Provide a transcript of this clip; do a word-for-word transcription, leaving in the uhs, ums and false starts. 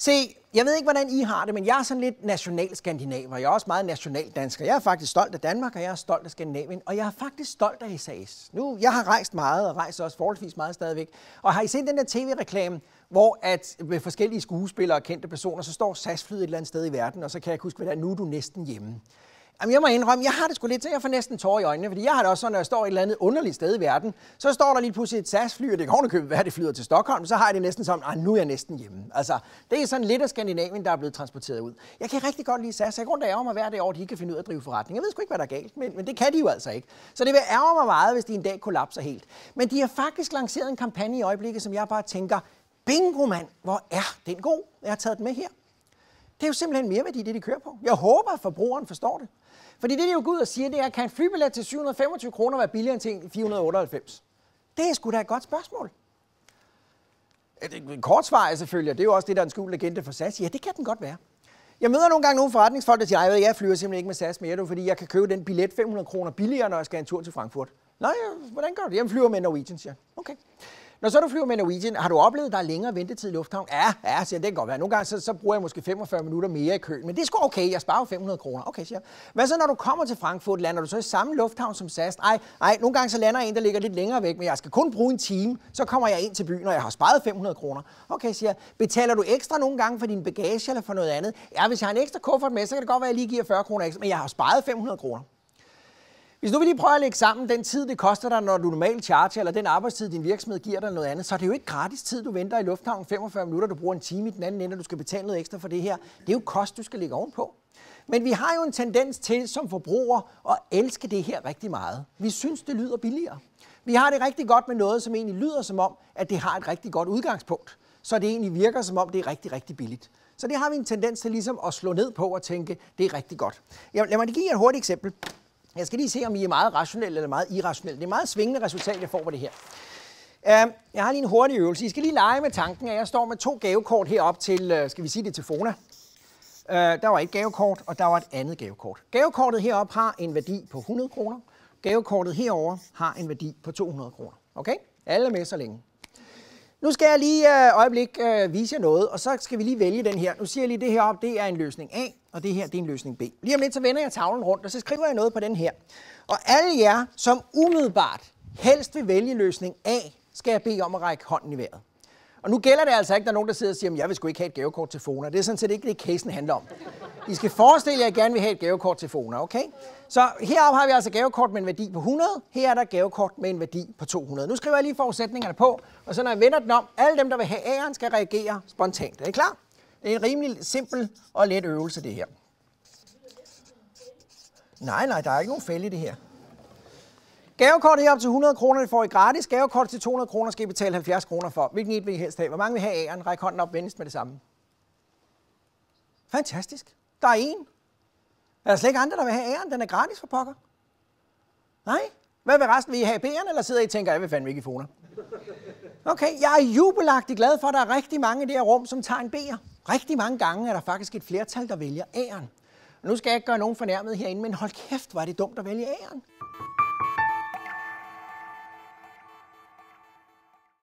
Se, jeg ved ikke, hvordan I har det, men jeg er sådan lidt national-skandinaver. Jeg er også meget nationaldansker. Jeg er faktisk stolt af Danmark, og jeg er stolt af Skandinavien. Og jeg er faktisk stolt af S A S. Nu, jeg har rejst meget, og rejser også forholdsvis meget stadigvæk. Og har I set den der tv-reklame, hvor at med forskellige skuespillere og kendte personer, så står S A S-flyet et eller andet sted i verden, og så kan jeg ikke huske, hvad der er. Nu er du næsten hjemme. Jamen, jeg må indrømme, jeg har det sgu lidt til, jeg får næsten tårer i øjnene, fordi jeg har det også sådan, når jeg står et eller andet underligt sted i verden, så står der lige pludselig et S A S-fly, og det kan ovenikøbet være, det flyder til Stockholm, så har jeg det næsten som, ah, nu er jeg næsten hjemme. Altså, det er sådan lidt af Skandinavien, der er blevet transporteret ud. Jeg kan rigtig godt lide S A S, jeg går rundt og ærger mig hver dag over, at de ikke kan finde ud af at drive forretning. Jeg ved sgu ikke, hvad der er galt, men, men det kan de jo altså ikke. Så det vil ærge mig meget, hvis de en dag kollapser helt. Men de har faktisk lanceret en kampagne i øjeblikket, som jeg bare tænker, bingo mand, hvor er den god? Jeg har taget den med her. Det er jo simpelthen mere værdi, det de kører på. Jeg håber, at forbrugeren forstår det. Fordi det, de jo går ud og siger, det er, kan en flybillet til syv hundrede og femogtyve kroner være billigere end til fire hundrede og otteoghalvfems? Det er sgu da et godt spørgsmål. Et kort svar er selvfølgelig, og det er jo også det, der er en skjult legende for S A S. Ja, det kan den godt være. Jeg møder nogle gange nogle forretningsfolk, der siger, at jeg flyver simpelthen ikke med S A S mere, du, fordi jeg kan købe den billet fem hundrede kroner billigere, når jeg skal en tur til Frankfurt. Nej, hvordan gør du det? Jeg flyver med Norwegian, siger. Okay. Når så du flyver med Norwegian, har du oplevet, at der er længere ventetid i lufthavn? Ja, ja, siger, det kan godt være. Nogle gange så, så bruger jeg måske femogfyrre minutter mere i køen, men det er sgu okay, jeg sparer fem hundrede kroner. Okay, siger jeg. Hvad så, når du kommer til Frankfurt, lander du så i samme lufthavn som S A S? Ej, ej, nogle gange så lander en, der ligger lidt længere væk, men jeg skal kun bruge en time, så kommer jeg ind til byen, og jeg har sparet fem hundrede kroner. Okay, siger jeg. Betaler du ekstra nogle gange for din bagage eller for noget andet? Ja, hvis jeg har en ekstra kuffert med, så kan det godt være, at jeg lige giver fyrre kroner ekstra, men jeg har sparet fem hundrede kroner. Hvis nu vil lige prøve at lægge sammen den tid, det koster dig, når du normalt charger, eller den arbejdstid, din virksomhed giver dig noget andet, så er det jo ikke gratis tid, du venter i lufthavnen femogfyrre minutter, du bruger en time i den anden ende, og du skal betale noget ekstra for det her. Det er jo kost, du skal lægge ovenpå. Men vi har jo en tendens til som forbrugere at elske det her rigtig meget. Vi synes, det lyder billigere. Vi har det rigtig godt med noget, som egentlig lyder som om, at det har et rigtig godt udgangspunkt. Så det egentlig virker som om, det er rigtig, rigtig billigt. Så det har vi en tendens til ligesom at slå ned på og tænke, det er rigtig godt. Jeg, lad mig give jer et hurtigt eksempel. Jeg skal lige se, om I er meget rationelle eller meget irrationelle. Det er meget svingende resultat, jeg får på det her. Uh, jeg har lige en hurtig øvelse. I skal lige lege med tanken, at jeg står med to gavekort herop til, uh, skal vi sige det, til Fona. Uh, der var et gavekort, og der var et andet gavekort. Gavekortet herop har en værdi på hundrede kroner. Gavekortet herover har en værdi på to hundrede kroner. Okay? Alle med så længe. Nu skal jeg lige uh, øjeblik uh, vise jer noget, og så skal vi lige vælge den her. Nu siger jeg lige, det heroppe, det er en løsning A, og det her, det er en løsning B. Lige om lidt, så vender jeg tavlen rundt, og så skriver jeg noget på den her. Og alle jer, som umiddelbart helst vil vælge løsning A, skal jeg bede om at række hånden i vejret. Og nu gælder det altså ikke, der er nogen, der sidder og siger, at jeg vil sgu ikke have et gavekort til Fona. Det er sådan set ikke det, casen handler om. I skal forestille jer, at jeg gerne vil have et gavekort til Fona, okay? Så heroppe har vi altså gavekort med en værdi på hundrede. Her er der gavekort med en værdi på to hundrede. Nu skriver jeg lige forudsætningerne på, og så når jeg vender den om, alle dem, der vil have A'eren, skal reagere spontant. Er I klar? Det er en rimelig simpel og let øvelse, det her. Nej, nej, der er ikke nogen fælde i det her. Gavekortet her op til hundrede kroner, det får I gratis. Gavekortet til to hundrede kroner skal I betale halvfjerds kroner for. Hvilken et vil I helst have? Hvor mange vil have A'eren? Ræk hånden op, venligst med det samme. Fantastisk. Der er en. Er der slet ikke andre, der vil have A'eren? Den er gratis for pokker. Nej? Hvad vil resten? Vil I have B'eren, eller sidder I og tænker, jeg vil fandme ikke i Fona? Okay, jeg er jubelagtigt glad for, at der er rigtig mange i det her rum, som tager en B'er. Rigtig mange gange er der faktisk et flertal, der vælger A'eren. Nu skal jeg ikke gøre nogen fornærmet herinde, men hold kæft, hvor er det dumt at vælge A'eren.